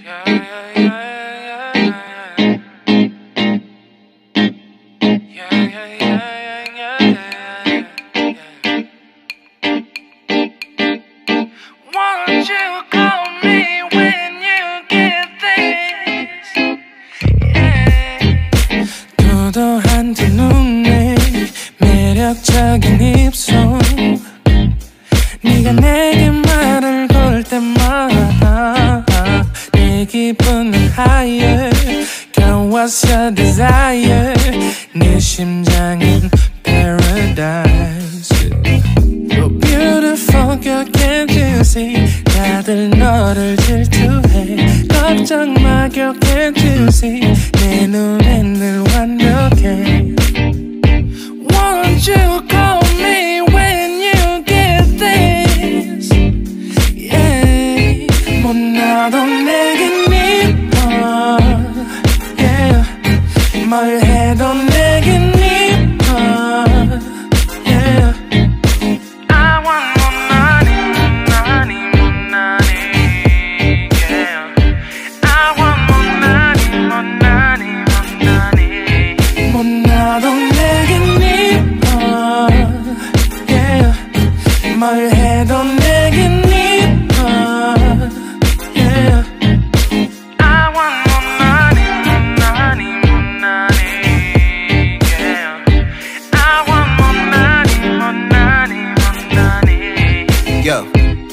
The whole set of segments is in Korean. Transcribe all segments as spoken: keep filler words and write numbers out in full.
도도한 두 눈에 매력적인 입술, 네가 내게 말을 걸 때마다 내 기분은 higher. Girl, what's your desire? 네 심장은 paradise. Oh beautiful girl, can't you see? 다들 너를 질투해. 걱정 마 girl, can't you see? 내 눈엔 늘 완벽해. Won't you call me when you get this? Yeah. 못나도 내겐 이뻐. Yeah. 뭘 해도 내겐 이뻐. Yeah. I want more money, more money, more money. Yeah. I want more money, more money, more money. 못나도 내겐 이뻐. Yeah. 뭘 해도 내겐 이뻐. Yeah. I want more money, more money, more money. Yeah. I want more money, more money, more money. Yo.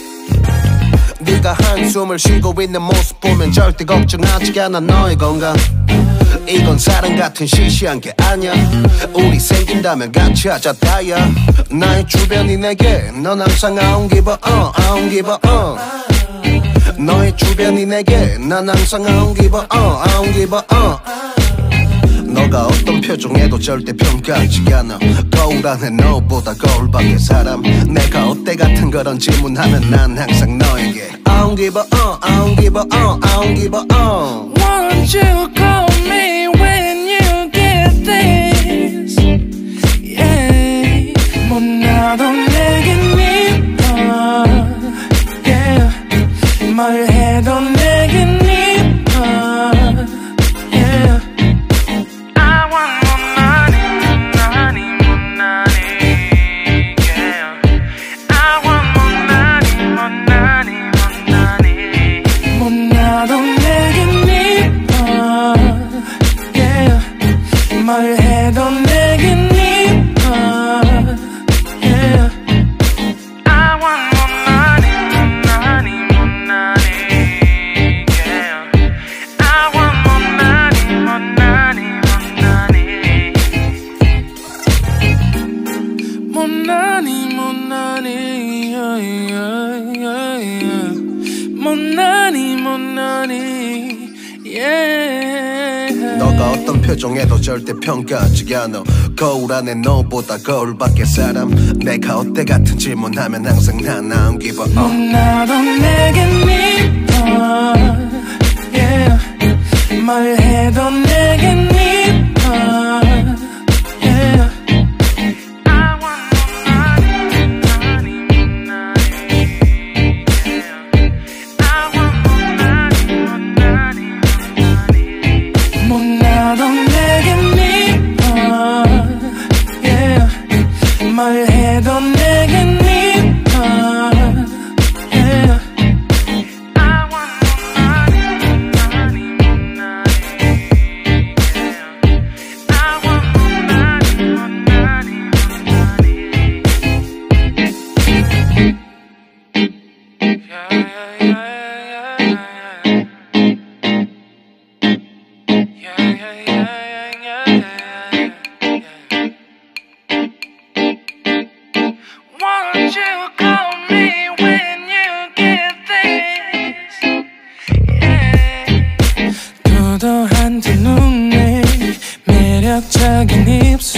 네가 한숨을 쉬고 있는 모습 보면 절대 걱정하지 않아 너의 건강. 이건 사랑 같은 시시한 게 아니야. 우리 생긴다면 같이 하자 다야. 나의 주변이 내게 넌 항상 I don't give a uh, I don't give a uh. 너의 주변이 내게 난 항상 I don't give a uh, I don't give a uh. 너가 어떤 표정에도 절대 평가하지 않아. 거울 안에 너보다 거울 밖의 사람. 내가 어때 같은 그런 질문하면 난 항상 너에게 I don't give a uh, I don't give a uh, I don't give a uh. Won't you call me when you get this? Yeah. 못나도 내겐 이뻐. Yeah. 뭘 해도 내겐 이뻐. Yeah. I want more money, more money, more money. Yeah. I want more money, more money, more money. 못나도 내겐 이뻐. Yeah. 뭘 해도 내겐 이뻐. Yeah. I want more money, more money, more money. Yeah. I want more money, more money, more money. More money, more money, yeah, yeah, yeah, yeah. More money, more money, yeah. 너가 어떤 표정에도 절대 평가하지 않아. 거울 안에 너보다 거울 밖의 사람. 내가 어때 같은 질문하면 항상 난 I don't give a uh. 못나도 내겐 이뻐. Yeah. 뭘 해도 내겐 이뻐. Yeah. I want more money, more money, yeah. I want more money, more money, more money. 못나도 내겐 이뻐. Yeah. 뭘 해도 내겐 이뻐. Yeah. I want more money, more money, more money. Yeah. I want more money, more money, more money. Yeah, yeah, yeah, yeah, yeah. Yeah, yeah, yeah, yeah, yeah, yeah. Won't you call me when you get this? Yeah. 도도한 두 눈에 매력적인 입술,